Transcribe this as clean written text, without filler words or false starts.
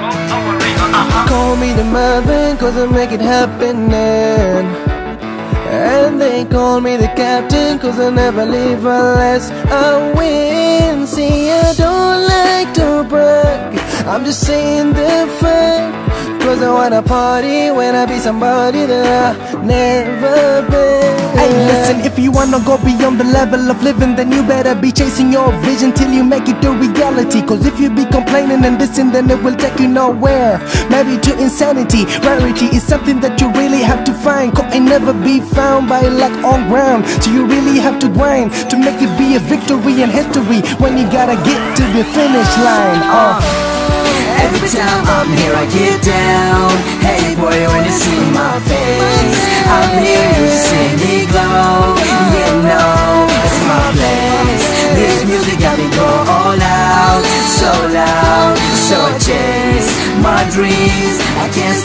Call me the Marvin, cause I make it happen. And they call me the captain, cause I never leave unless I win. See, I don't like to brag, I'm just saying the fact, cause I wanna party when I be somebody that I never been. Hey, listen, if you wanna go beyond the level of living, then you better be chasing your vision till you make it a reality. Cause if you be complaining and dissing, then it will take you nowhere, maybe to insanity. Rarity is something that you really have to find, cause it never be found by luck on ground. So you really have to grind to make it be a victory and history when you gotta get to the finish line. Every time I'm here I get down. Hey boy, when you see my face, I'm here to see me glow. You know, it's my place. This music got me go all out, so loud. So I chase my dreams, I can't